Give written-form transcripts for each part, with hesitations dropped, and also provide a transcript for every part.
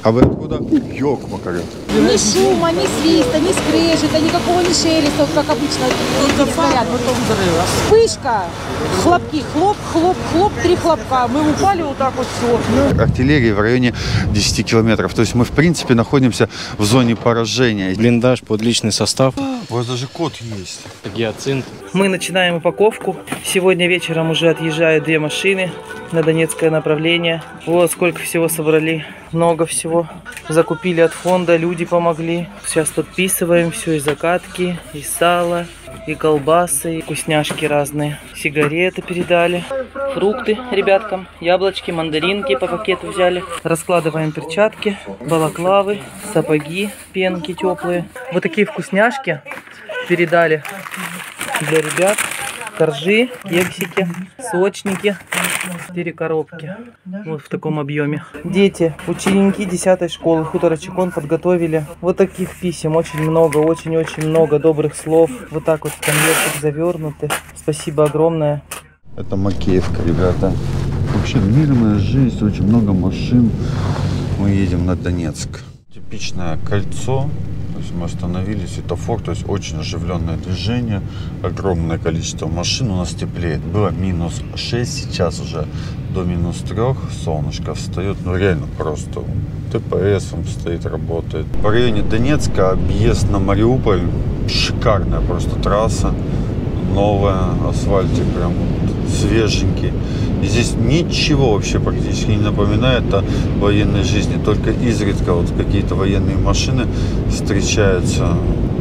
А вы откуда? Ёк-макарёк. Ни шума, ни свиста, ни скрежета, никакого ни шелеста, как обычно снаряд. Вспышка, хлопки, хлоп, хлоп, хлоп, 3 хлопка. Мы упали вот так вот все. Артиллерии в районе 10 километров. То есть мы, в принципе, находимся в зоне поражения. Блиндаж под личный состав. У вас даже код есть. Гиацинт. Мы начинаем упаковку. Сегодня вечером уже отъезжают 2 машины на Донецкое направление. Вот сколько всего собрали. Много всего. Закупили от фонда, люди помогли. Сейчас подписываем все, и закатки, и сало, и колбасы, и вкусняшки разные. Сигареты передали. Фрукты ребяткам, яблочки, мандаринки по пакету взяли. Раскладываем перчатки, балаклавы, сапоги, пенки теплые. Вот такие вкусняшки передали для ребят. Коржи, кексики, сочники. 4 коробки. Вот в таком объеме. Дети, ученики 10 школы Хутора Чекон подготовили вот таких писем. Очень много, очень-очень много добрых слов. Вот так вот в конвертик завернуты. Спасибо огромное. Это Макеевка, ребята. Вообще мирная жизнь, очень много машин. Мы едем на Донецк. Типичное кольцо. То есть мы остановились, светофор, то есть очень оживленное движение, огромное количество машин, у нас теплеет. Было минус 6, сейчас уже до минус 3, солнышко встает, ну реально просто ТПС он стоит, работает. В районе Донецка объезд на Мариуполь, шикарная просто трасса, новая, асфальтик прям свеженький. И здесь ничего вообще практически не напоминает о военной жизни. Только изредка вот какие-то военные машины встречаются.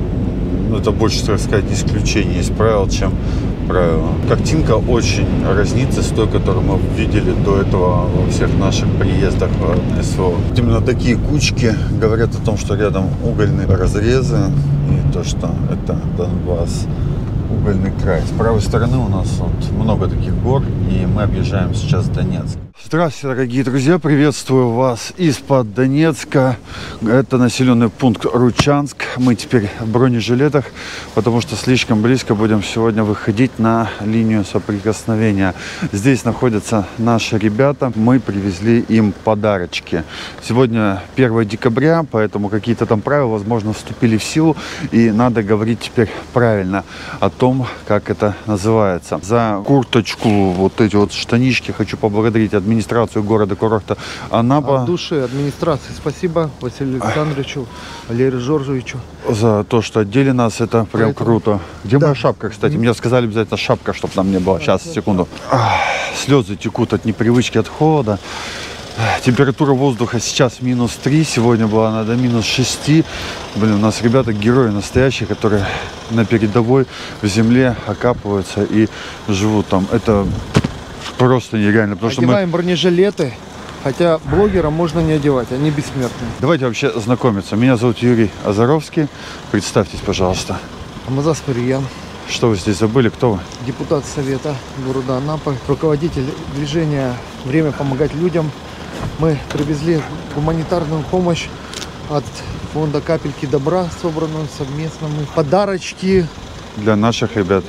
Ну, это больше, так сказать, исключение из правил, чем правило. Картинка очень разнится с той, которую мы видели до этого во всех наших приездах в СВО. Именно такие кучки говорят о том, что рядом угольные разрезы и то, что это Донбасс. Угольный край. С правой стороны у нас вот много таких гор, и мы объезжаем сейчас Донецк. Здравствуйте, дорогие друзья, приветствую вас из-под Донецка. Это населенный пункт Ручанск. Мы теперь в бронежилетах, потому что слишком близко будем сегодня выходить на линию соприкосновения. Здесь находятся наши ребята. Мы привезли им подарочки. Сегодня 1 декабря, поэтому какие-то там правила, возможно, вступили в силу, и надо говорить теперь правильно о том, как это называется. За курточку, вот эти вот штанишки хочу поблагодарить администрацию города-курорта Анапа. От души администрации спасибо Василию Александровичу, Валерию Жоржевичу. За то, что одели нас, это прям круто. Где моя шапка, кстати? Мне сказали обязательно шапка, чтобы там не было. Сейчас, секунду. Слезы текут от непривычки, от холода. Температура воздуха сейчас минус 3, сегодня была она до минус 6. Блин, у нас ребята герои настоящие, которые на передовой в земле окапываются и живут там. Это просто нереально. Одеваем бронежилеты, хотя блогерам можно не одевать, они бессмертные. Давайте вообще знакомиться. Меня зовут Юрий Азаровский. Представьтесь, пожалуйста. Амазас Париян. Что вы здесь забыли? Кто вы? Депутат Совета города Анапы, руководитель движения «Время помогать людям». Мы привезли гуманитарную помощь от фонда «Капельки добра», собранную совместно. Подарочки. Для наших ребят.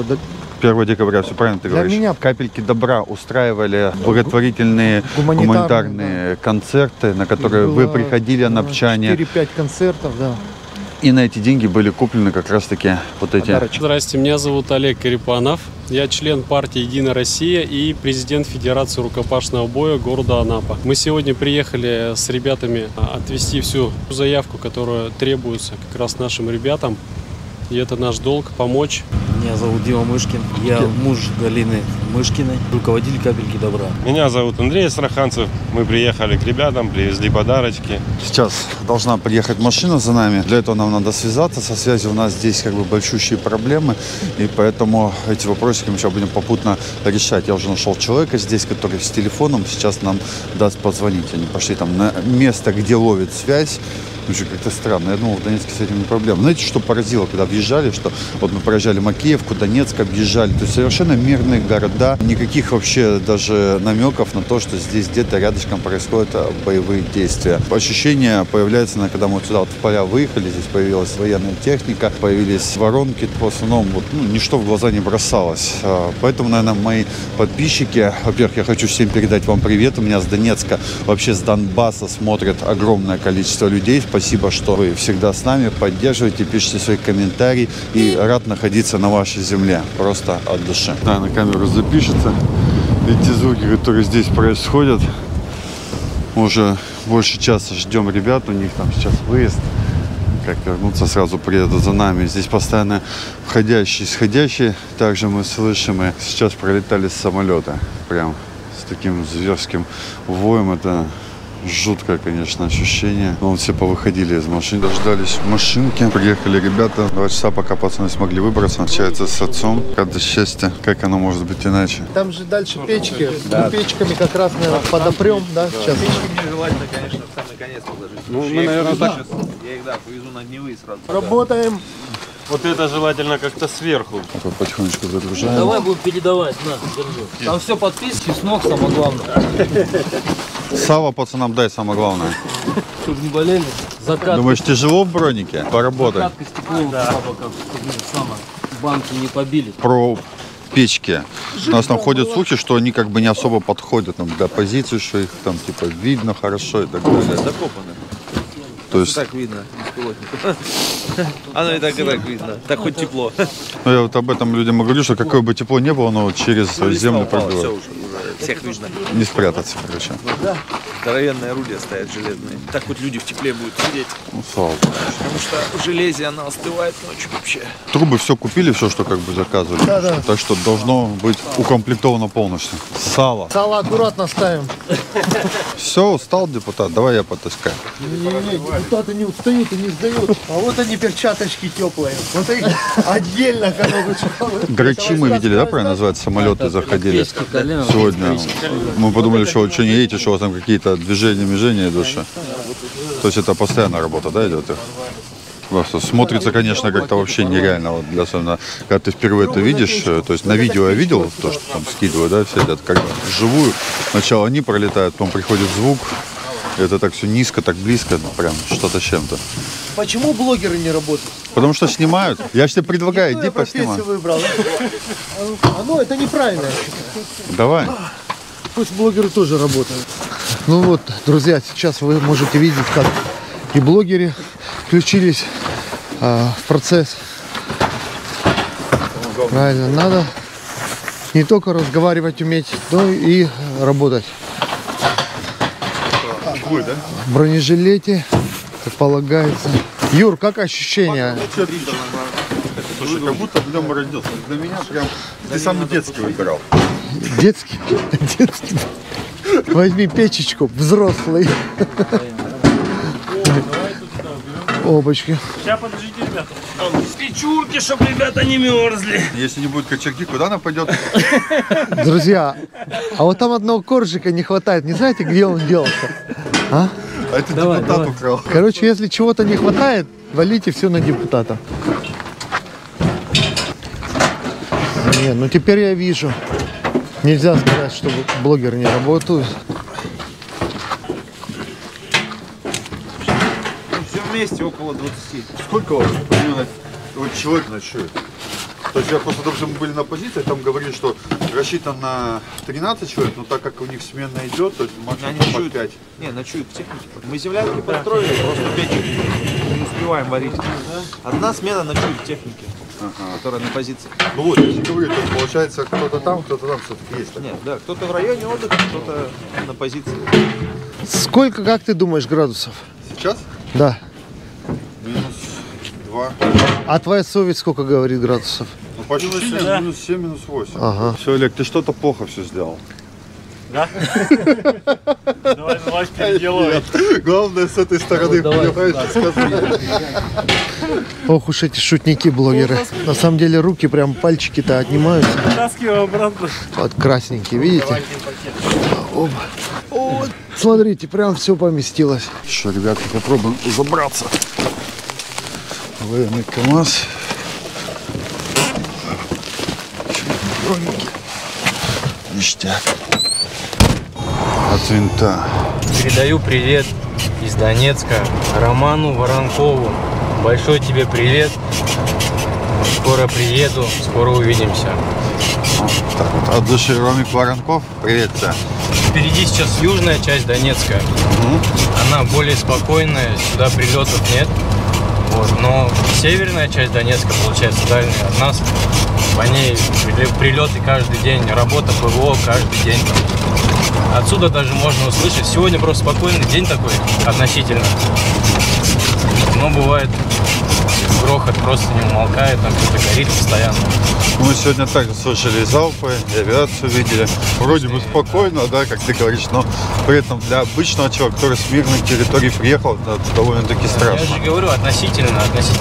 1 декабря, все правильно ты говоришь? Меня. Капельки добра устраивали благотворительные гуманитарные концерты, на которые вы приходили, анапчане. 4-5 концертов, да. И на эти деньги были куплены как раз-таки вот эти. Здравствуйте, меня зовут Олег Карипанов. Я член партии «Единая Россия» и президент Федерации рукопашного боя города Анапа. Мы сегодня приехали с ребятами отвезти всю заявку, которая требуется как раз нашим ребятам. И это наш долг – помочь. Меня зовут Дима Мышкин. Я муж Галины Мышкиной, руководитель «Капельки добра». Меня зовут Андрей Астраханцев. Мы приехали к ребятам, привезли подарочки. Сейчас должна приехать машина за нами. Для этого нам надо связаться. Со связью у нас здесь как бы большущие проблемы. И поэтому эти вопросики мы сейчас будем попутно решать. Я уже нашел человека здесь, который с телефоном сейчас нам даст позвонить. Они пошли там на место, где ловит связь. Слушай, как-то странно. Я думал, в Донецке с этим не проблема. Знаете, что поразило, когда въезжали, что вот мы проезжали Макеевку, Донецк объезжали. То есть совершенно мирные города. Никаких вообще даже намеков на то, что здесь где-то рядышком происходят боевые действия. Ощущение появляется, когда мы вот сюда вот в поля выехали, здесь появилась военная техника, появились воронки. В основном вот, ничто в глаза не бросалось. Поэтому, наверное, мои подписчики, во-первых, я хочу всем передать вам привет. У меня с Донецка, вообще с Донбасса смотрят огромное количество людей. Спасибо, что вы всегда с нами, поддерживаете, пишите свои комментарии. И рад находиться на вашей земле. Просто от души. Да, на камеру запишется. Эти звуки, которые здесь происходят. Уже больше часа ждем ребят. У них там сейчас выезд. Как вернуться, сразу приедут за нами. Здесь постоянно входящие, исходящие. Также мы слышим, и сейчас пролетали самолеты. Прям с таким зверским воем. Это жуткое, конечно, ощущение. Но все повыходили из машин, дождались машинки. Приехали ребята. 2 часа, пока пацаны смогли выбраться. Общаются с отцом. Рада счастья. Как оно может быть иначе? Там же дальше печки. Да. Печками как раз, наверное, подопрем, да, сейчас. Печки мне желательно, конечно, в самый конец положить. Ну, мы, наверное, так. Я их, повезу на Дневы сразу. Работаем. Вот это желательно как-то сверху. Потихонечку загружаем. Давай будем передавать, на, держи. Там все подписки, чеснок, самое главное. Сава пацанам дай, самое главное. Чтобы не болели. Закат. Думаешь, тяжело в бронике? Поработай. Закатка стеклом, чтобы банки не побили. Про печки. У нас там ходят слухи, что они как бы не особо подходят нам для позиции, что их там типа видно хорошо и так далее. Закопаны. То есть... Так видно, беспилотник. Оно и так видно. Так хоть тепло. Ну, я вот об этом людям и говорю, что какое бы тепло не было, оно через землю Все пробивает. уже, всех видно. Не спрятаться, короче. Да. Здоровенные орудия стоят железные. Так хоть люди в тепле будут сидеть. Ну, слава богу. Потому что в железе она остывает ночью вообще. Трубы все купили, все, что как бы заказывали. Да. Так что должно быть укомплектовано полностью. Сало. Сало аккуратно ставим. Все, устал депутат, давай я потаскаю. Не, депутаты не устают и не сдают. А вот они, перчаточки теплые. Вот их отдельно коробочка. Грачи мы видели, да, правильно называется? Самолеты заходили сегодня. Мы подумали, что не едете, что у вас там какие-то движения душа. То есть это постоянная работа, да, идет? Просто смотрится, конечно, как-то вообще нереально. Вот, особенно, когда ты впервые это видишь, то есть на видео я видел то, что там скидывают, да, все это как вживую. Сначала они пролетают, потом приходит звук. Это так все низко, так близко, прям что-то с чем-то. Почему блогеры не работают? Потому что снимают. Я же тебе предлагаю, иди поснимай. Выбрал. Ну, это неправильно. Давай. Пусть блогеры тоже работают. Ну вот, друзья, сейчас вы можете видеть, как и блогеры включились в процесс. Правильно, надо не только разговаривать уметь, но и работать. В бронежилете, как полагается. Юр, как ощущения? Слушай, как будто в нем родился. Для меня прям ты самый детский выбирал. Детский? Детский. Возьми печечку, взрослый. Опачки. Сейчас подождите, ребята. Печурки, чтобы ребята не мерзли. Если не будет кочерги, куда она пойдет? Друзья, а вот там одного коржика не хватает. Не знаете, где он делся? А? А это депутат украл. Короче, если чего-то не хватает, валите все на депутата. Не, ну теперь я вижу. Нельзя сказать, что блогеры не работают. Все вместе около 20. Сколько вот, примерно, вот человек ночует? То есть я просто, допустим, мы были на позиции, там говорили, что рассчитан на 13 человек, но так как у них смена идет, то есть максимум по 5. Не, ночуют в технике. Мы землянки построили, просто печь не успеваем варить. Одна смена ночует в технике, которая на позиции. Ну вот, если говорю, то есть, получается, кто-то там все-таки есть. Нет, да, кто-то в районе отдыха, кто-то на позиции. Сколько, как ты думаешь, градусов? Сейчас? Да. Минус 2. А твоя совесть сколько говорит градусов? Ну, по ощущениям, минус 7, минус 8. Ага. Все, Олег, ты что-то плохо все сделал. Да? Давай переделывай. Главное с этой стороны, понимаешь, ох уж эти шутники-блогеры. На самом деле руки, прям пальчики-то отнимаются. Вытаскиваем обратно. Вот красненькие, видите? Оба. Вот, смотрите, прям все поместилось. Что, ребята, попробуем забраться. Военный КамАЗ. Ништяк. От винта. Передаю привет из Донецка Роману Воронкову. Большой тебе привет. Скоро приеду, скоро увидимся. Так вот, от души Ромик Воронков. Привет, да. Впереди сейчас южная часть Донецка. Она более спокойная, сюда прилетов нет. Вот. Но северная часть Донецка, получается, дальняя от нас. По ней прилеты каждый день, работа ПВО каждый день. Отсюда даже можно услышать. Сегодня просто спокойный день такой, относительно. Но бывает, грохот просто не умолкает, там что-то горит постоянно. Мы сегодня также слышали залпы, и авиацию видели. Вроде бы спокойно, да, как ты говоришь, но при этом для обычного человека, который с мирной территории приехал, это довольно-таки страшно. Я же говорю, относительно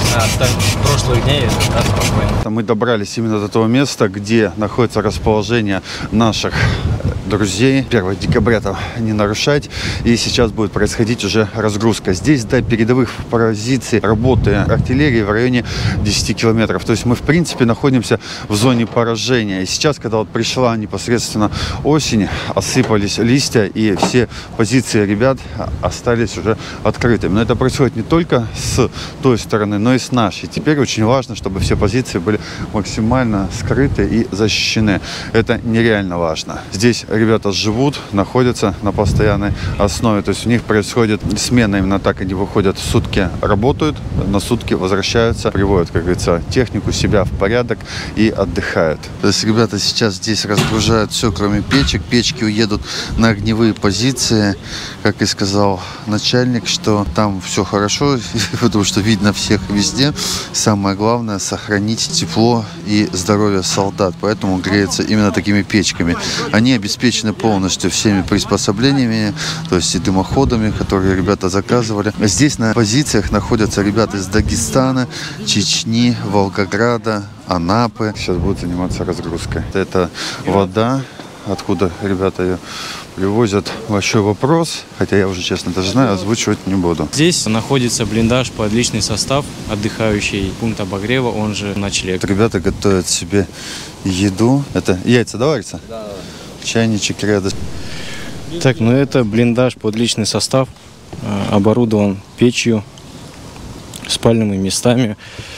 от прошлых дней это да, спокойно. Мы добрались именно до того места, где находится расположение наших друзей. 1 декабря там не нарушать. И сейчас будет происходить уже разгрузка. Здесь до передовых позиций работы артиллерии в районе 10 километров. То есть мы, в принципе, находимся в зоне поражения. И сейчас, когда вот пришла непосредственно осень, осыпались листья, и все позиции ребят остались уже открытыми. Но это происходит не только с той стороны, но и с нашей. Теперь очень важно, чтобы все позиции были максимально скрыты и защищены. Это нереально важно. Здесь ребята живут, находятся на постоянной основе. То есть у них происходит смена, именно так они выходят, сутки работают, на сутки возвращаются, приводят, как говорится, технику, себя в порядок и отдыхают. То есть ребята сейчас здесь разгружают все, кроме печек. Печки уедут на огневые позиции. Как и сказал начальник, что там все хорошо, потому что видно всех везде. Самое главное — сохранить тепло и здоровье солдат. Поэтому греются именно такими печками. Они обеспечены полностью всеми приспособлениями, то есть и дымоходами, которые ребята заказывали. Здесь на позициях находятся ребята из Дагестана, Чечни, Волгограда, Анапы. Сейчас будут заниматься разгрузкой. Это вода, откуда ребята ее привозят, большой вопрос, хотя я уже, честно, даже знаю, озвучивать не буду. Здесь находится блиндаж под личный состав, отдыхающий, пункт обогрева, он же ночлег. Ребята готовят себе еду. Это яйца, да, варятся? Да. Чайничек рядом. Так, ну это блиндаж под личный состав, оборудован печью, спальными местами.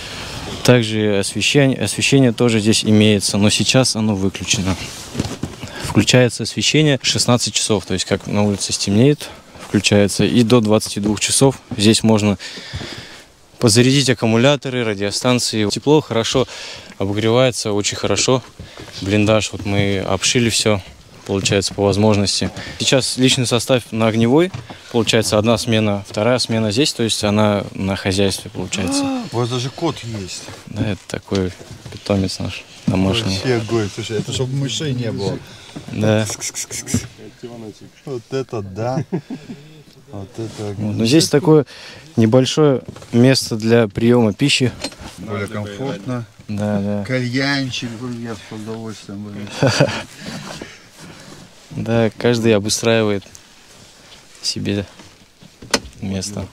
Также освещение тоже здесь имеется, но сейчас оно выключено. Включается освещение 16 часов, то есть как на улице стемнеет, включается, и до 22 часов здесь можно позарядить аккумуляторы, радиостанции. Тепло, хорошо обогревается, очень хорошо. Блиндаж, вот мы обшили все, получается, по возможности. Сейчас личный состав на огневой, получается, одна смена, вторая смена здесь, то есть она на хозяйстве, получается. У вас даже кот есть. Да, это такой питомец наш домашний. Вообще огонь, слушай, это чтобы мышей не было. Да. Вот это да. Вот это. Но здесь такое небольшое место для приема пищи. Более комфортно. Да, да. Кальянчик, я с удовольствием. Да, каждый обустраивает себе место.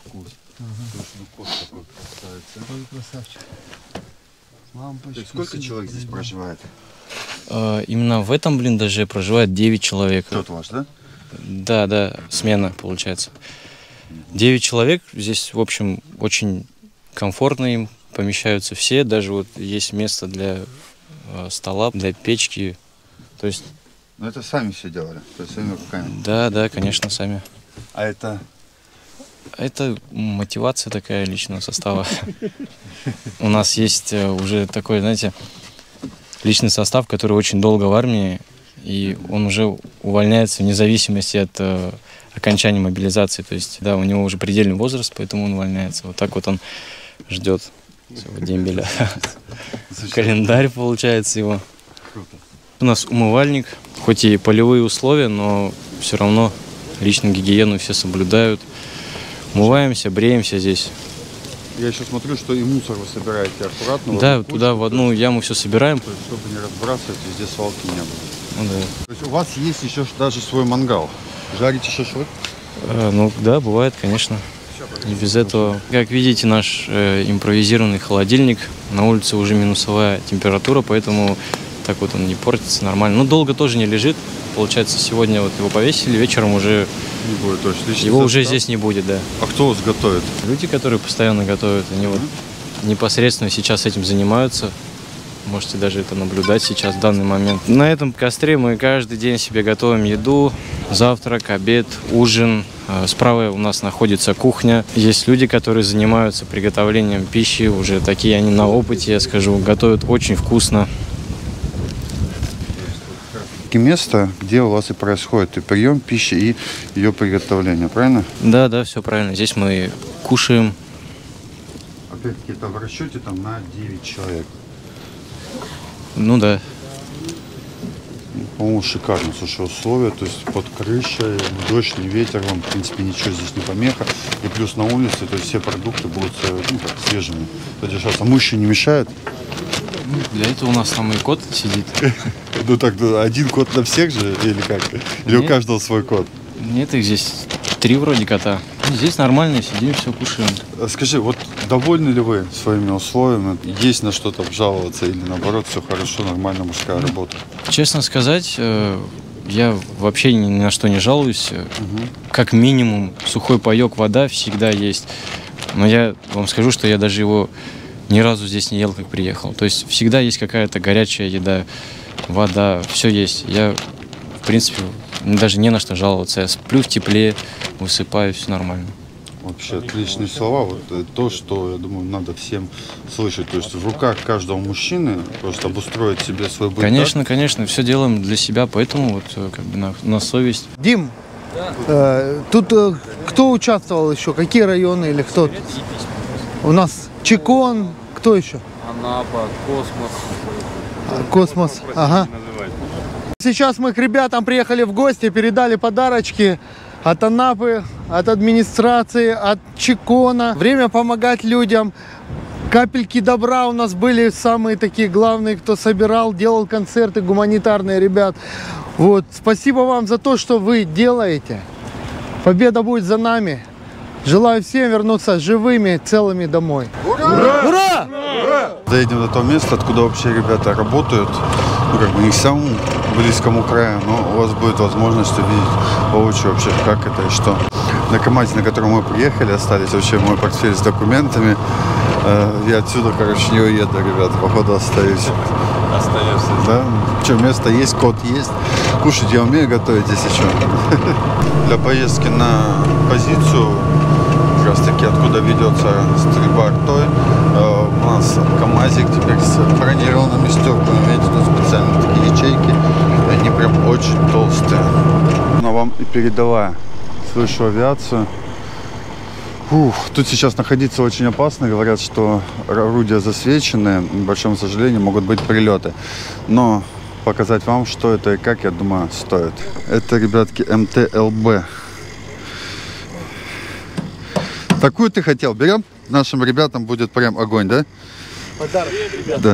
Сколько человек здесь проживает? Именно в этом блиндаже проживает 9 человек. Тот ваш, да? Да, да, смена получается. 9 человек. Здесь, в общем, очень комфортно им помещаются все. Даже вот есть место для стола, для печки. То есть... Но это сами все делали? То есть своими руками? Да, да, конечно, сами. А это? Это мотивация такая личного состава. У нас есть уже такой, знаете, личный состав, который очень долго в армии, и он уже увольняется вне зависимости от окончания мобилизации. То есть, да, у него уже предельный возраст, поэтому он увольняется. Вот так вот он ждет своего дембеля. Календарь получается его. Круто. У нас умывальник, хоть и полевые условия, но все равно личную гигиену все соблюдают. Умываемся, бреемся здесь. Я еще смотрю, что и мусор вы собираете аккуратно. Да, туда в одну яму все собираем. Чтобы не разбрасывать, везде свалки не было. Ну, да. То есть у вас есть еще даже свой мангал. Жарите шашлык? Ну да, бывает, конечно. Не без этого. Как видите, наш импровизированный холодильник. На улице уже минусовая температура, поэтому так вот он не портится нормально. Но долго тоже не лежит. Получается, сегодня вот его повесили, вечером уже не будет, точно. Его уже здесь не будет, да. А кто вас готовит? Люди, которые постоянно готовят, они вот непосредственно сейчас этим занимаются. Можете даже это наблюдать сейчас, в данный момент. На этом костре мы каждый день себе готовим еду, завтрак, обед, ужин. Справа у нас находится кухня. Есть люди, которые занимаются приготовлением пищи, уже такие они на опыте, я скажу, готовят очень вкусно. Место, где у вас и происходит и прием пищи, и ее приготовление, правильно? Да, да, все правильно. Здесь мы кушаем. Опять-таки, это в расчете там на 9 человек. Ну да. По-моему, шикарно, слушай, условия, то есть под крышей, дождь, не ветер, вам, в принципе, ничего здесь не помеха. И плюс на улице, то есть все продукты будут свежими. Содержаться. Мыши не мешают? Для этого у нас там и кот сидит. Ну так, один кот на всех же, или как? Или у каждого свой кот? Нет, их здесь 3 вроде кота. Здесь нормально, сидим, все кушаем. Скажи, вот довольны ли вы своими условиями? Есть на что-то обжаловаться или наоборот все хорошо, нормально, мужская работа? Честно сказать, я вообще ни на что не жалуюсь. Как минимум сухой паёк, вода всегда есть. Но я вам скажу, что я даже его ни разу здесь не ел, как приехал. То есть всегда есть какая-то горячая еда, вода, все есть. Я, в принципе, даже не на что жаловаться. Я сплю в тепле, высыпаюсь, все нормально. Вообще отличные слова. Вот то, что, я думаю, надо всем слышать. То есть в руках каждого мужчины просто обустроить себе свой быт. Конечно, конечно, все делаем для себя, поэтому вот как бы на совесть. Дим, тут кто участвовал еще? Какие районы или кто? У нас Чекон, кто еще? Анапа, Космос. Космос, ага. Сейчас мы к ребятам приехали в гости, передали подарочки от Анапы, от администрации, от Чекона. Время помогать людям. Капельки добра у нас были самые такие главные, кто собирал, делал концерты гуманитарные, ребят. Вот, спасибо вам за то, что вы делаете. Победа будет за нами. Желаю всем вернуться живыми, целыми домой. Ура! Ура! Ура! Доедем до того места, откуда вообще ребята работают. Ну, как бы не к самому близкому краю, но у вас будет возможность увидеть воочию вообще, как это и что. На КамАЗе, на котором мы приехали, остались вообще мой портфель с документами. Я отсюда, короче, не уеду, ребята, походу остаюсь. Остаешься. Да? Что, место есть, кот есть. Кушать я умею готовить, если что. Для поездки на позицию, как раз таки, откуда ведется стрельба артой, у нас КамАЗик теперь с бронированными стеклами. Видите, тут специальные такие ячейки. Они прям очень толстые. Она вам и передала. Слышу авиацию. Тут сейчас находиться очень опасно. Говорят, что орудия засвечены. К большому сожалению, могут быть прилеты. Но показать вам, что это и как, я думаю, стоит. Это, ребятки, МТ-ЛБ. Такую ты хотел? Берем? Нашим ребятам будет прям огонь, да? Подарок. Да.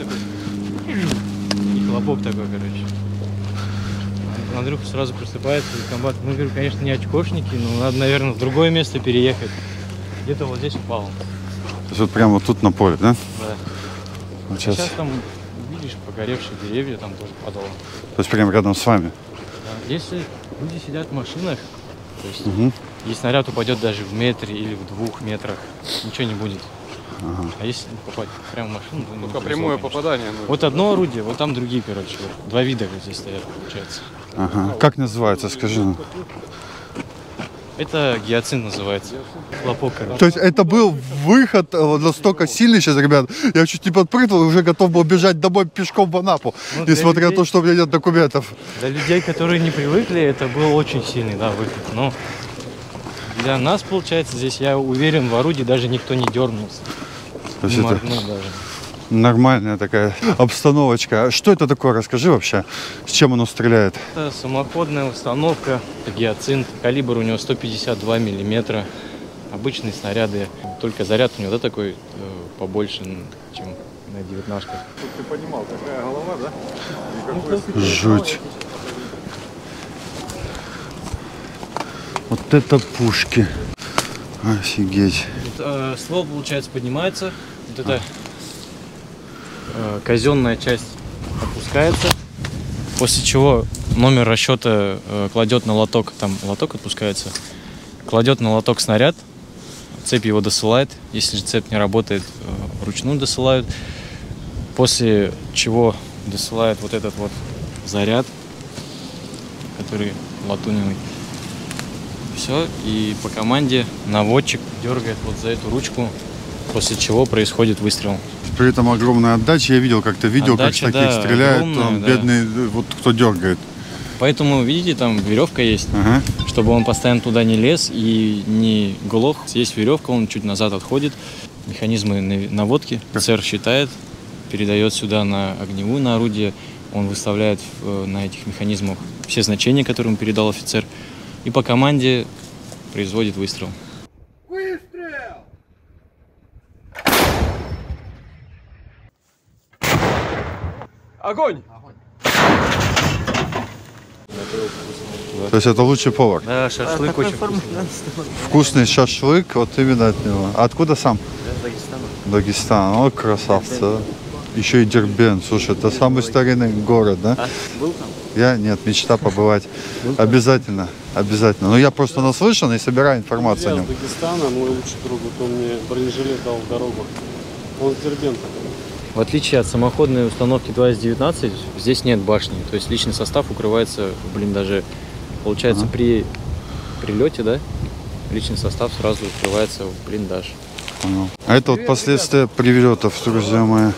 И хлопок такой, короче. Андрюха сразу просыпается и комбат. Мы, говорю, конечно, не очкошники, но надо, наверное, в другое место переехать. Где-то вот здесь упал. То есть вот прямо вот тут на поле, да? Да. Вот сейчас там, видишь, погоревшие деревья там тоже падало. То есть прямо рядом с вами? Да. Если люди сидят в машинах, то есть и снаряд упадет даже в метре или в 2 метрах, ничего не будет. А если попасть прямо в машину, то только прямое попадание. Вот одно орудие, вот там другие, короче. Вот 2 вида вот здесь стоят, получается. Как называется, скажи? Это гиацинт называется. Хлопок, короче. То есть это был выход настолько сильный сейчас, ребят. Я чуть не подпрыгнул и уже готов был бежать домой пешком в Анапу. Несмотря на то, что у меня нет документов. Для людей, которые не привыкли, это был очень сильный, да, выход. Но для нас, получается, здесь, я уверен, в орудии даже никто не дернулся. Не моргнул даже. Нормальная такая обстановочка. А что это такое? Расскажи вообще, с чем оно стреляет? Это самоходная установка, гиацинт. Калибр у него 152 миллиметра. Обычные снаряды. Только заряд у него, да, такой побольше, чем на 19-ках. Ты понимал, какая голова, да? Жуть. Вот это пушки. Офигеть. Ствол, получается, поднимается. Вот это казенная часть опускается. После чего номер расчета кладет на лоток. Там лоток отпускается. Кладет на лоток снаряд. Цепь его досылает. Если же цепь не работает, вручную досылают. После чего досылает вот этот вот заряд, который латунный. Все, и по команде наводчик дергает вот за эту ручку, после чего происходит выстрел. При этом огромная отдача. Я видел как-то видео, Отдача, как с таких да, стреляют. огромная, Там, да. бедный, вот кто дергает. Поэтому, видите, там веревка есть, Ага. чтобы он постоянно туда не лез и не глох. Есть веревка, он чуть назад отходит. Механизмы наводки. Офицер считает, передает сюда на огневую, на орудие. Он выставляет на этих механизмах все значения, которые ему передал офицер. И по команде производит выстрел. Огонь! То есть это лучший повар. Да, шашлык очень вкусный. Вкусный шашлык, вот именно от него. А откуда сам? Дагестан. О, красавцы. Еще и Дербент. Слушай, это самый старинный город, да? Был там? Я нет, мечта побывать. Обязательно, обязательно. Но я просто наслышан и собираю информацию о Я нем. с Дагестана, мой лучший друг, вот он мне бронежилет дал в дорогу. Он с Дербента. В отличие от самоходной установки 2С-19, здесь нет башни. То есть личный состав укрывается в блиндаже. Получается, при прилете, да, личный состав сразу укрывается в блиндаж. Понял. А это вот последствия прилетов, друзья мои.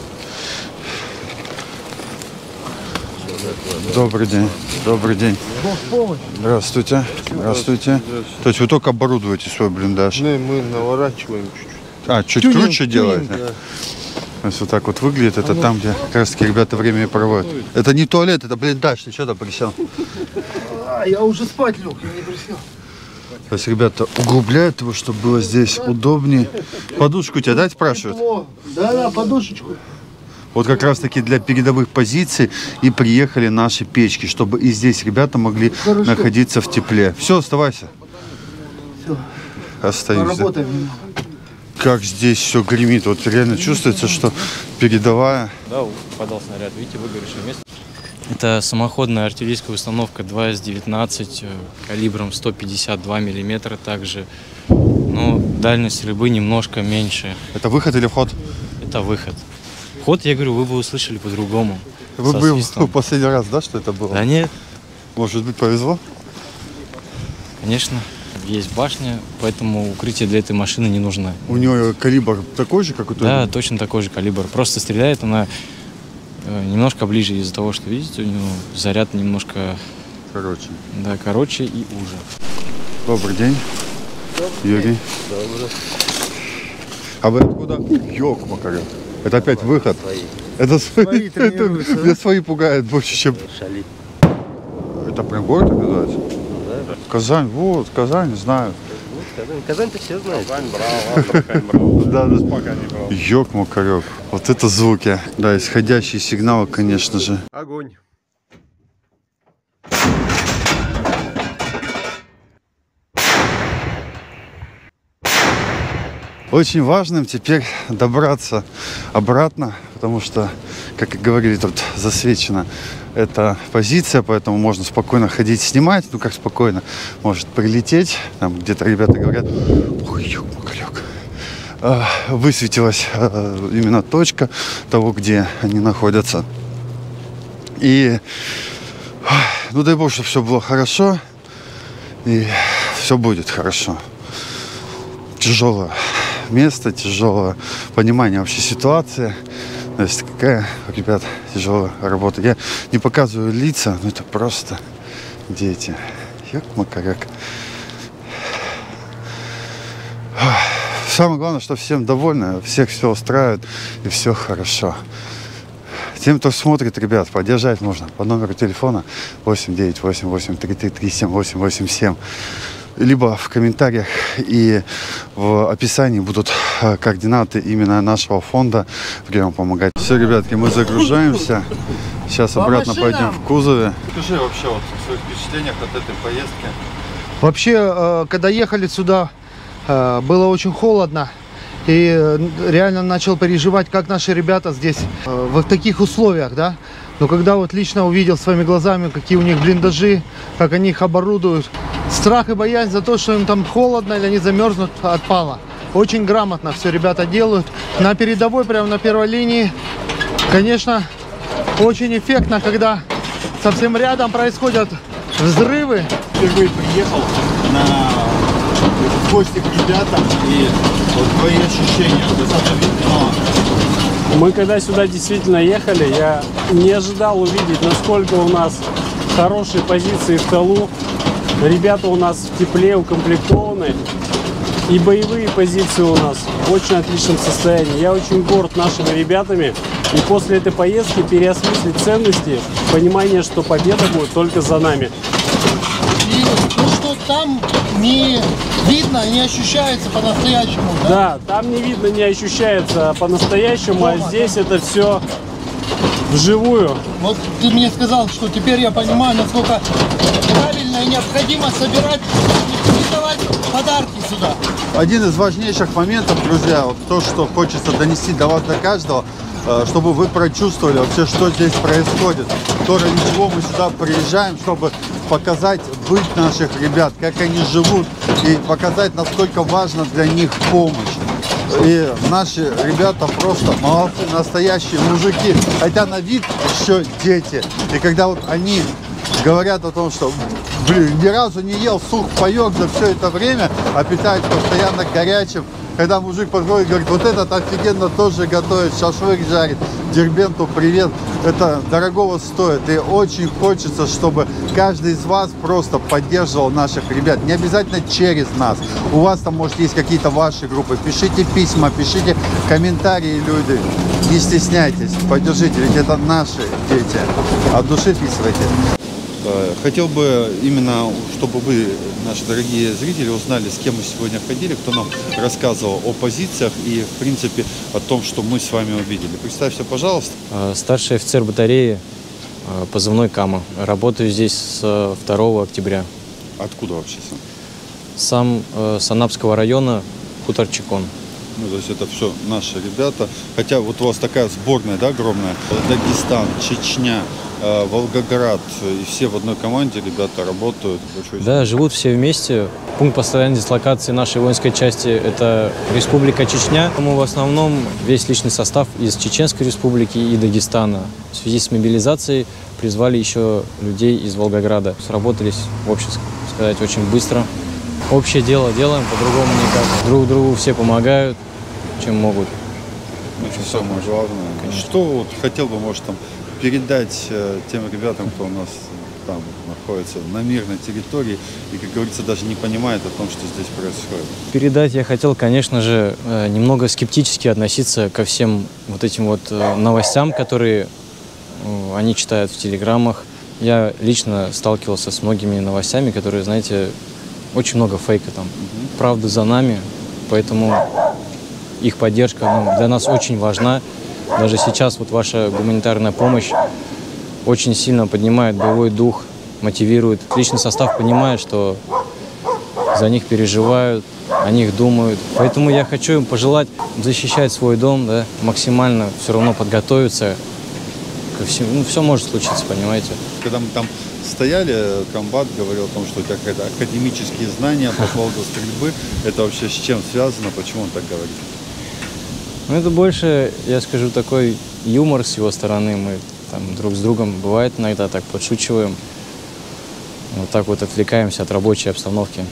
Добрый день. Добрый день. Здравствуйте. Здравствуйте. То есть вы только оборудуете свой блиндаж? Мы наворачиваем чуть-чуть. А, чуть круче делаете? То есть вот так вот выглядит. Это там, где как раз таки ребята время проводят. Это не туалет, это блиндаж. Ты что там присел? Я уже спать лег, я не присел. То есть ребята углубляют его, чтобы было здесь удобнее. Подушку тебе дать, спрашивают? Да, подушечку. Вот как раз таки для передовых позиций и приехали наши печки, чтобы и здесь ребята могли находиться в тепле. Все, оставайся. Все. Остаюсь. Поработаем. Как здесь все гремит. Вот реально чувствуется, что передовая. Да, упадал снаряд. Видите, выгоревшее место. Это самоходная артиллерийская установка 2С-19 калибром 152 миллиметра также. Но дальность стрельбы немножко меньше. Это выход или вход? Это выход. Вход, я говорю, вы бы услышали по-другому. Вы Со были свистом. последний раз, да, что это было? Да нет, Может быть, повезло? конечно. Есть башня, поэтому укрытие для этой машины не нужно. У нее калибр такой же, как у той? Да, точно такой же калибр. Просто стреляет она немножко ближе из-за того, что, видите, у него заряд немножко короче и уже. Добрый день. Юрий. Добрый. А вы откуда? Ёк-макарёк. Это опять выход? Это свои. Это меня свои пугают больше, чем... Шали. Это прям город так называется? Да. Казань, вот, Казань, знаю. Казань-то все знают. Казань брал, Астрахань брал. Да, да. Пока не брал. Ёк-макарёк. Вот это звуки. Да, исходящие сигналы, конечно же. Огонь. Очень важным теперь добраться обратно, потому что, как и говорили, тут засвечена эта позиция, поэтому можно спокойно ходить снимать. Ну, как спокойно, может прилететь. Там где-то ребята говорят, ой, ёк-макарёк. Высветилась именно точка того, где они находятся. И, ну, дай бог, чтобы все было хорошо. И все будет хорошо. Тяжелое место, тяжелое понимание вообще ситуации. То есть какая, ребят, тяжелая работа. Я не показываю лица, но это просто дети. Ёк-макарёк. самое главное, что всем довольны, всех все устраивает и все хорошо. Тем, кто смотрит, ребят, поддержать можно по номеру телефона 89883337887. Либо в комментариях и в описании будут координаты именно нашего фонда, где вам помогать. Все, ребятки, мы загружаемся. Сейчас обратно пойдем в кузове. Скажи вообще вот о своих впечатлениях от этой поездки. Вообще, когда ехали сюда, было очень холодно. И реально начал переживать, как наши ребята здесь в таких условиях, да. Но когда вот лично увидел своими глазами, какие у них блиндажи, как они их оборудуют, страх и боязнь за то, что им там холодно или они замерзнут, отпала. Очень грамотно все ребята делают. На передовой, прямо на первой линии, конечно, очень эффектно, когда совсем рядом происходят взрывы. Впервые приехал в гости к ребятам, и вот твои ощущения. Мы когда сюда действительно ехали, я не ожидал увидеть, насколько у нас хорошие позиции в тылу. Ребята у нас в тепле, укомплектованы. И боевые позиции у нас в очень отличном состоянии. Я очень горд нашими ребятами. И после этой поездки переосмыслить ценности, понимание, что победа будет только за нами. И то, что там не видно, не ощущается по-настоящему, да? Да, там не видно, не ощущается по-настоящему, а здесь это все вживую. Вот ты мне сказал, что теперь я понимаю, насколько правильно и необходимо собирать и давать подарки сюда. Один из важнейших моментов, друзья, вот то, что хочется донести до вас, до каждого, чтобы вы прочувствовали вообще, что здесь происходит. То, ради чего мы сюда приезжаем, чтобы показать быт наших ребят, как они живут, и показать, насколько важна для них помощь. И наши ребята просто молодцы, настоящие мужики, хотя на вид еще дети. И когда вот они говорят о том, что, блин, ни разу не ел сухпайок за все это время, а питаются постоянно горячим. Когда мужик подходит и говорит, вот этот офигенно тоже готовит, шашлык жарит, Дербенту привет, это дорогого стоит. И очень хочется, чтобы каждый из вас просто поддерживал наших ребят. Не обязательно через нас. У вас там, может, есть какие-то ваши группы. Пишите письма, пишите комментарии, люди. Не стесняйтесь, поддержите, ведь это наши дети. От души вписывайте. Хотел бы именно, чтобы вы, наши дорогие зрители, узнали, с кем мы сегодня ходили, кто нам рассказывал о позициях и, в принципе, о том, что мы с вами увидели. Представься, пожалуйста. Старший офицер батареи, позывной Кама. Работаю здесь с 2 октября. Откуда вообще сам? Сам с Анапского района, хутор Чекон. Ну, то есть это все наши ребята. Хотя вот у вас такая сборная, да, огромная. Дагестан, Чечня, Волгоград. И все в одной команде ребята работают. Да, живут все вместе. Пункт постоянной дислокации нашей воинской части – это Республика Чечня. Мы в основном весь личный состав из Чеченской республики и Дагестана. В связи с мобилизацией призвали еще людей из Волгограда. Сработались, в общем сказать, очень быстро. Общее дело делаем, по-другому никак. Друг другу все помогают, чем могут. Это самое главное. Конечно. Что вот хотел бы, может, там передать тем ребятам, кто у нас там находится на мирной территории и, как говорится, даже не понимает о том, что здесь происходит? Передать я хотел, конечно же, немного скептически относиться ко всем вот этим вот новостям, которые они читают в телеграммах. Я лично сталкивался с многими новостями, которые, знаете, очень много фейка там. Правда за нами, поэтому их поддержка для нас очень важна. Даже сейчас вот ваша гуманитарная помощь очень сильно поднимает боевой дух, мотивирует. Личный состав понимает, что за них переживают, о них думают. Поэтому я хочу им пожелать защищать свой дом, да, максимально все равно подготовиться ко всему. Ну, все может случиться, понимаете. Когда мы там стояли, комбат говорил о том, что у тебя какие-то академические знания по поводу стрельбы. Это вообще с чем связано? Почему он так говорит? Ну, это больше, я скажу, такой юмор с его стороны. Мы там друг с другом, бывает, иногда так подшучиваем. Вот так вот отвлекаемся от рабочей обстановки.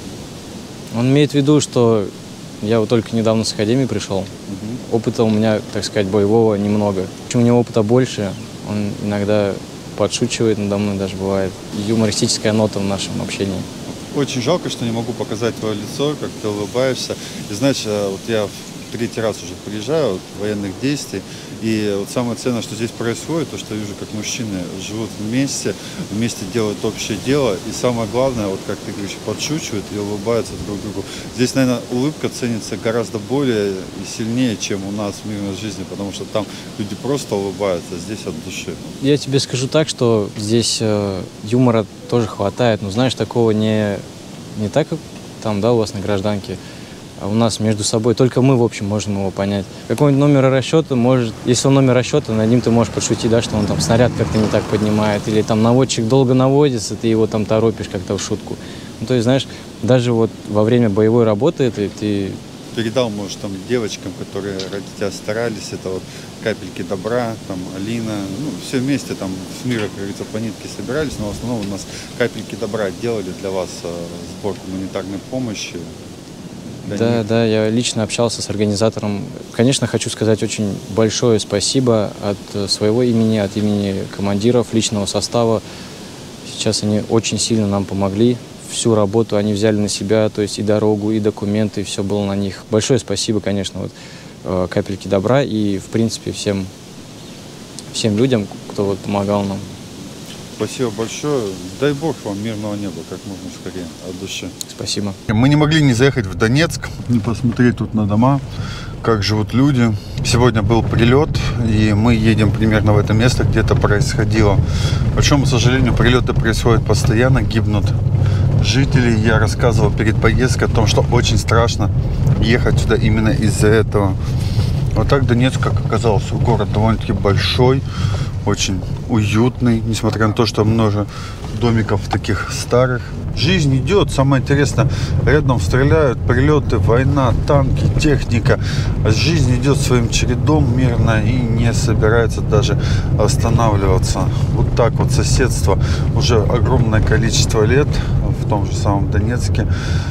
Он имеет в виду, что я вот только недавно с академии пришел. Опыта у меня, так сказать, боевого немного. У него опыта больше, он иногда подшучивает надо мной, даже бывает. Юмористическая нота в нашем общении. очень жалко, что не могу показать твое лицо, как ты улыбаешься. И знаешь, вот я в 3-й раз уже приезжаю, военных действий, и вот самое ценное, что здесь происходит, то, что я вижу, как мужчины живут вместе делают общее дело, и самое главное, вот как ты говоришь, подшучивают и улыбаются друг другу. Здесь, наверное, улыбка ценится гораздо более и сильнее, чем у нас в мирной жизни, потому что там люди просто улыбаются, а здесь от души. Я тебе скажу так, что здесь юмора тоже хватает, но знаешь, такого не так, как там, да, у вас на гражданке, а у нас между собой. Только мы, в общем, можем его понять. Какой-нибудь номер расчета может, если он номер расчета, над ним ты можешь подшутить, да, что он там снаряд как-то не так поднимает, или там наводчик долго наводится, ты его там торопишь как-то в шутку. Ну, то есть, знаешь, даже вот во время боевой работы ты передал, может, там девочкам, которые ради тебя старались, это вот капельки добра, там Алина, ну, все вместе там с мира, как говорится, по нитке собирались, но в основном у нас капельки добра делали для вас сбор гуманитарной помощи. Да, я лично общался с организатором. Конечно, хочу сказать очень большое спасибо от своего имени, от имени командиров личного состава. Сейчас они очень сильно нам помогли. Всю работу они взяли на себя, то есть и дорогу, и документы, все было на них. Большое спасибо, конечно, вот, капельки добра и, в принципе, всем людям, кто вот помогал нам. Спасибо большое. Дай Бог вам мирного неба, как можно скорее, от души. Спасибо. Мы не могли не заехать в Донецк, не посмотреть тут на дома, как живут люди. Сегодня был прилет, и мы едем примерно в это место, где это происходило. К большому сожалению, прилеты происходят постоянно, гибнут жители. Я рассказывал перед поездкой о том, что очень страшно ехать сюда именно из-за этого. Вот так Донецк, как оказалось, город довольно-таки большой, очень уютный, несмотря на то, что много домиков таких старых. Жизнь идет, самое интересное, рядом стреляют, прилеты, война, танки, техника. Жизнь идет своим чередом мирно и не собирается даже останавливаться. Вот так вот соседство уже огромное количество лет в том же самом Донецке,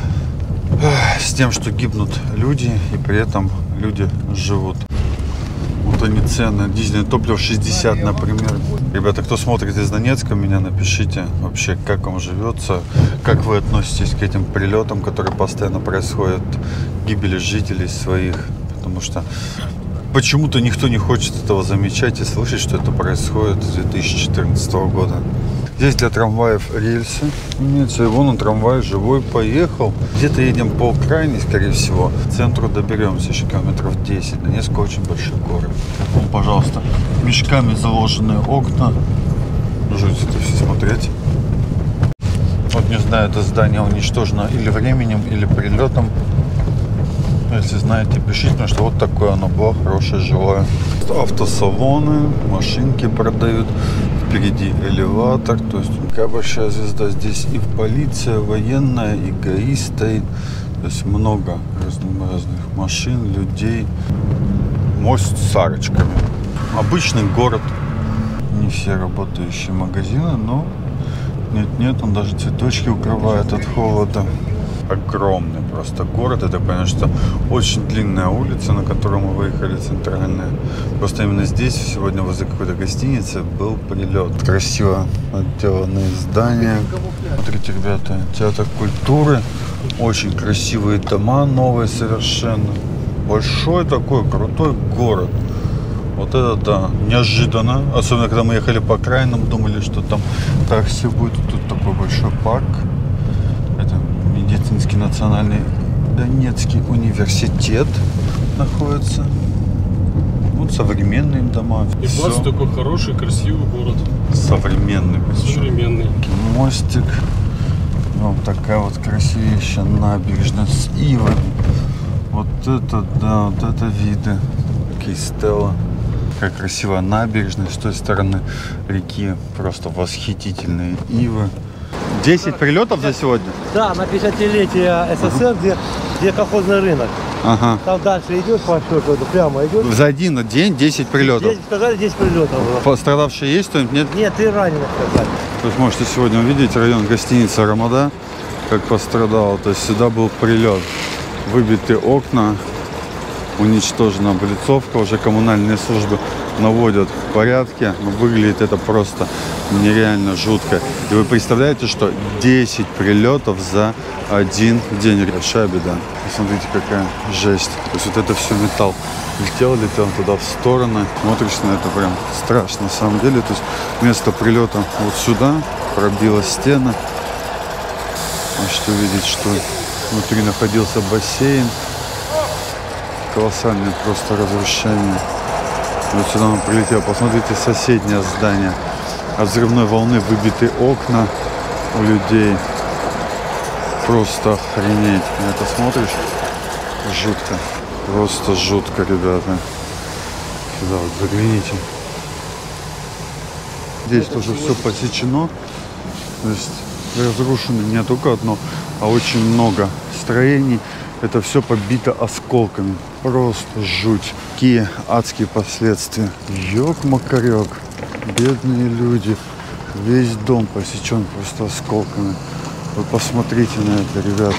с тем, что гибнут люди и при этом люди живут. Вот они цены. Дизельное топливо 60, например. Ребята, кто смотрит из Донецка, меня напишите вообще, как вам живется, как вы относитесь к этим прилетам, которые постоянно происходят, гибели жителей своих, потому что почему-то никто не хочет этого замечать и слышать, что это происходит с 2014 года. Здесь для трамваев рельсы имеются, и вон он трамвай живой поехал. Где-то едем по окраине, скорее всего. К центру доберемся еще километров 10. Донецк очень большой город. Вон, пожалуйста, мешками заложенные окна. Жуть это все смотреть. Вот не знаю, это здание уничтожено или временем, или прилетом. Если знаете, пишите, потому что вот такое оно было, хорошее, жилое. Автосалоны, машинки продают. Впереди элеватор, то есть такая большая звезда. Здесь и полиция, военная, и ГАИ стоит. То есть много разных машин, людей. Мост с арочками. Обычный город. Не все работающие магазины, но нет, он даже цветочки укрывает от холода. Огромный просто город. Это, конечно, очень длинная улица, на которую мы выехали, центральная. Просто именно здесь сегодня возле какой-то гостиницы был прилет. Красиво отделанные здания. Смотрите, ребята, театр культуры. Очень красивые дома, новые совершенно. Большой такой крутой город. Вот это да, неожиданно. Особенно, когда мы ехали по окраинам, думали, что там так все будет. Тут такой большой парк. Медицинский национальный Донецкий университет находится. Вот современные дома. И Бац такой хороший, красивый город. Современный. Современный. Мостик. Вот такая вот красивейшая набережная с ивой. Вот это, да, вот это виды. Такие стелла. Какая красивая набережная. С той стороны реки просто восхитительные ивы. 10 прилетов за сегодня? Да, на 50-летие СССР, где колхозный рынок. Ага. Там дальше идет по счету, прямо идет. За один день 10 прилетов? 10, сказали, 10 прилетов было. Пострадавшие есть кто-нибудь? Нет? Нет, 3 раненых сказали. То есть можете сегодня увидеть район гостиницы «Рамада», как пострадал. То есть сюда был прилет. Выбиты окна, уничтожена облицовка. Уже коммунальные службы наводят в порядке. Но выглядит это просто нереально жутко. И вы представляете, что 10 прилетов за один день. Большая беда. Посмотрите, какая жесть. То есть вот это все металл. Летел туда в стороны. Смотришь на это, прям страшно на самом деле. То есть место прилета вот сюда, пробила стена. Можете увидеть, что внутри находился бассейн. Колоссальное просто разрушение. Вот сюда он прилетел. Посмотрите соседнее здание. От взрывной волны выбиты окна у людей. Просто охренеть. На это смотришь? Жутко. Просто жутко, ребята. Сюда вот загляните. Здесь тоже все посечено. То есть разрушено не только одно, а очень много строений. Это все побито осколками. Просто жуть. Какие адские последствия. Ёк-макарёк. Бедные люди. Весь дом посечен просто осколками. Вы посмотрите на это, ребята.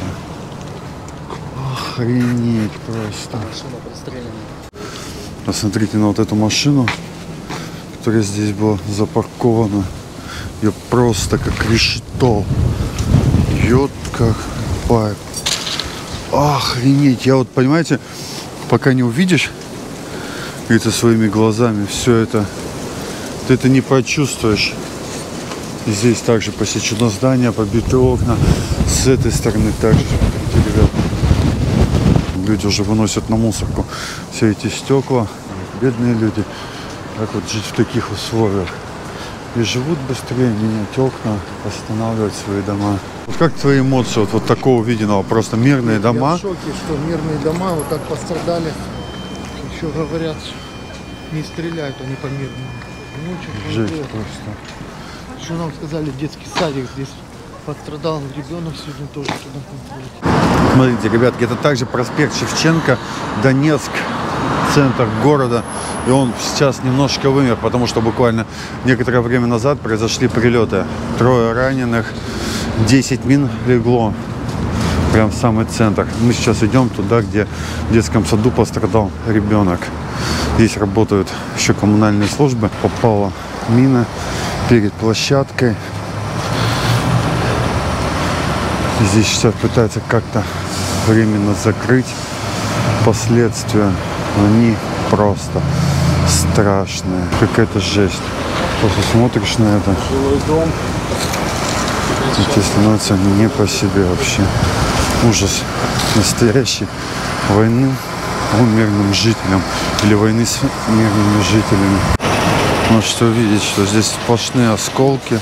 Охренеть просто. Посмотрите на вот эту машину, которая здесь была запаркована. Ее просто как решето. Ётка пайп. Охренеть. Я вот, понимаете, пока не увидишь это своими глазами, все это, ты это не почувствуешь. Здесь также посечено здание, побиты окна. С этой стороны также. Ребята, люди уже выносят на мусорку все эти стекла. Бедные люди. Как вот жить в таких условиях? И живут быстрее, менять окна, восстанавливать свои дома. Вот как твои эмоции вот такого увиденного? Просто мирные дома? Я в шоке, что мирные дома вот так пострадали. Еще говорят, не стреляют они по мирным. Жесть просто. Еще нам сказали, детский садик здесь пострадал. Ребенок сегодня тоже туда. Смотрите, ребятки, это также проспект Шевченко, Донецк, центр города. И он сейчас немножко вымер, потому что буквально некоторое время назад произошли прилеты. 3 раненых, 10 мин легло. Прям в самый центр. Мы сейчас идем туда, где в детском саду пострадал ребенок. Здесь работают еще коммунальные службы. Попала мина перед площадкой. Здесь сейчас пытаются как-то временно закрыть последствия. Они просто страшные. Какая-то жесть. Просто смотришь на это. Жилой дом. И тебе становится не по себе вообще. Ужас настоящей войны по мирным жителям. Или войны с мирными жителями. Можете увидеть, что здесь сплошные осколки.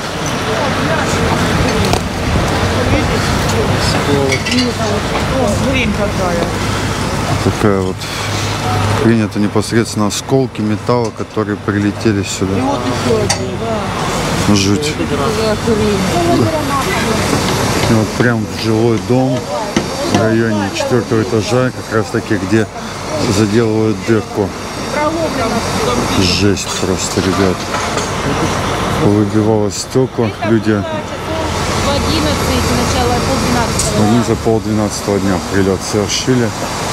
Такая вот принято непосредственно осколки металла, которые прилетели сюда. Жуть. И вот прям жилой дом в районе 4-го этажа, как раз таки, где заделывают дырку. Жесть просто, ребят. Повыбивало стекла. Люди они за 11:30 дня прилет совершили.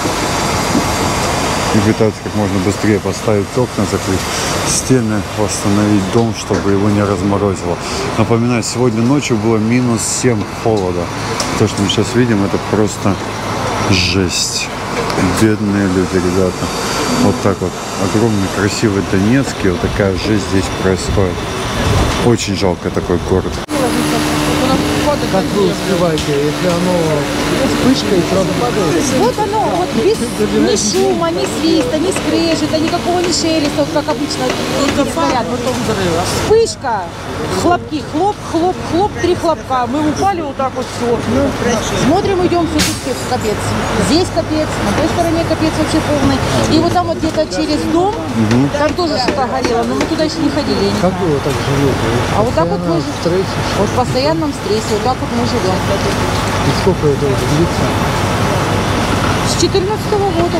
И пытаются как можно быстрее поставить окна, закрыть стены, восстановить дом, чтобы его не разморозило. Напоминаю, сегодня ночью было -7 холода. То, что мы сейчас видим, это просто жесть. Бедные люди, ребята. Вот так вот. Огромный, красивый Донецк, и вот такая жизнь здесь происходит. Очень жалко такой город. Как вы успеваете, если оно вспышка и сразу падает? Вот оно, вот без ни шума, ни свиста, ни скрежета, никакого ни шелеста, как обычно снаряд. Потом взрыва. Вспышка, хлопки, хлоп, хлоп, хлоп, 3 хлопка. Мы упали вот так вот все. Смотрим, идем, все тут капец. Здесь капец, на той стороне капец вообще полный. И вот там вот где-то через дом, там тоже что-то горело, но мы туда еще не ходили. Как вы вот так живете? А вот так вот мы живем. Вот в постоянном стрессе, вот так вот мы живем. И сколько это уже длится? С 14-го года.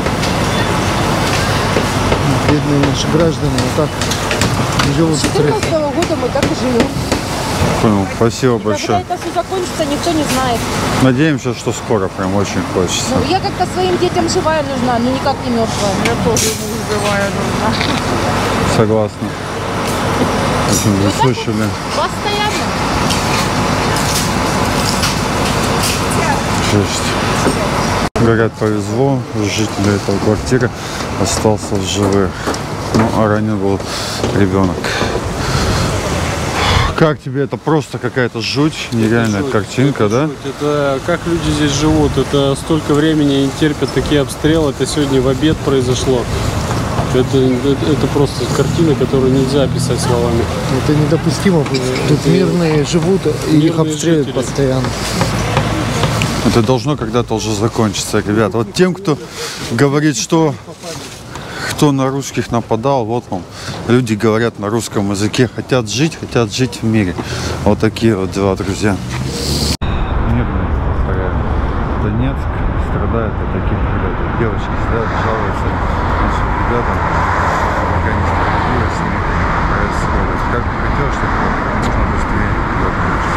Бедные наши граждане вот так живут в С стрессе. 14-го года мы так и живем. Понял, спасибо Когда большое. это все закончится, никто не знает. Надеемся, что скоро, прям очень хочется. Ну, я как-то своим детям живая нужна, но никак не мертвая. Я тоже ему живая нужна. Согласна. В общем, вы слышали. Постоянно. Жесть. Говорят, повезло, житель этого квартиры остался в живых. Ну, а ранен был ребенок. Как тебе это? Просто какая-то жуть, нереальная картинка, да? Это как люди здесь живут, это столько времени терпят такие обстрелы, это сегодня в обед произошло. Это просто картина, которую нельзя описать словами. Это недопустимо. Тут мирные живут и их обстреливают жители постоянно. Это должно когда-то уже закончиться, ребята. Вот тем, кто говорит, что кто на русских нападал, вот вам люди говорят на русском языке, хотят жить в мире. Вот такие вот дела, друзья. Мирно, повторяю. Донецк страдает от таких ребят. Девочки сидят, жалуются нашим ребятам, какая несправедливость с ними происходит. Как бы хотелось, чтобы как можно быстрее ребят лучше.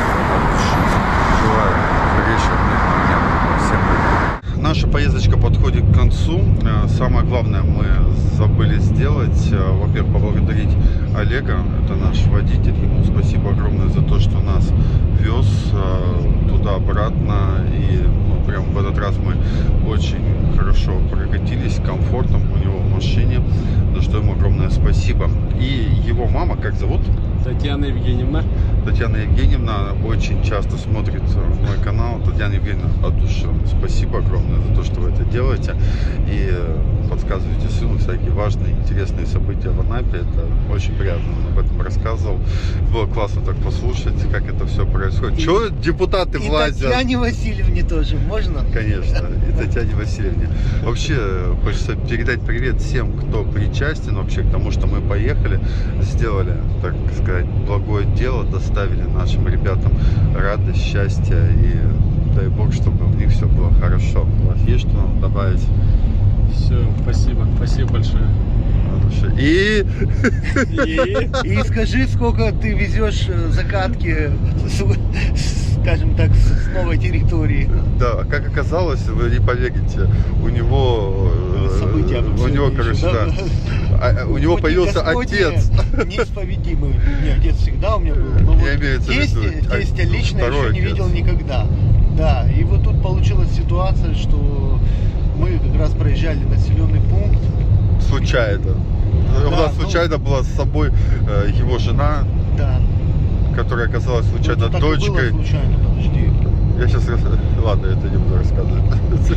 Желаю скорейшего дня всем. Наша поездочка подходит к концу. Самое главное мы забыли сделать. Во-первых, поблагодарить Олега. Это наш водитель. Ему спасибо огромное за то, что нас вез туда-обратно. И прям в этот раз мы очень хорошо прокатились, комфортом у него в машине. За что ему огромное спасибо. И его мама, как зовут? Татьяна Евгеньевна. Татьяна Евгеньевна очень часто смотрит мой канал. Татьяна Евгеньевна, от души спасибо огромное за то, что вы это делаете. И подсказываете сыну всякие важные, интересные события в Анапе. Это очень приятно, он об этом рассказывал. Было классно так послушать, как это все происходит. Чего депутаты влазят? И Татьяне Васильевне тоже можно? Конечно, и Татьяне Васильевне. Вообще, хочется передать привет всем, кто причастен вообще к тому, что мы поехали, сделали, так сказать, благое дело, доставили нашим ребятам радость, счастье, и дай бог, чтобы у них все было хорошо. У вас есть что нам добавить? Все, спасибо большое. И скажи, сколько ты везешь закатки, скажем так, с новой территории. Да, как оказалось, вы не поверите, у него, короче, да, у него появился отец. Неисповедимый. Не, отец всегда у меня был. Но вот тестя лично еще не видел никогда. Да, и вот тут получилась ситуация, что мы как раз проезжали населенный пункт. Случайно. У нас случайно была с собой его жена, да, которая оказалась случайно вот дочкой. Случайно, подожди. Я сейчас ладно, это не буду рассказывать.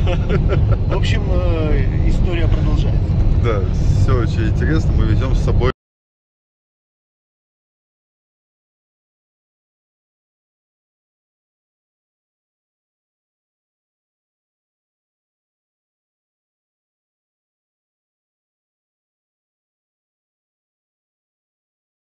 В общем, история продолжается. Да, все очень интересно. Мы везем с собой